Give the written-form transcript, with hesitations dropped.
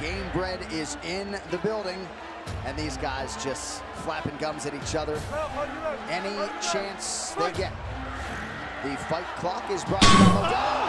Game Bread is in the building, and these guys just flapping gums at each other any chance they get. The fight clock is brought down.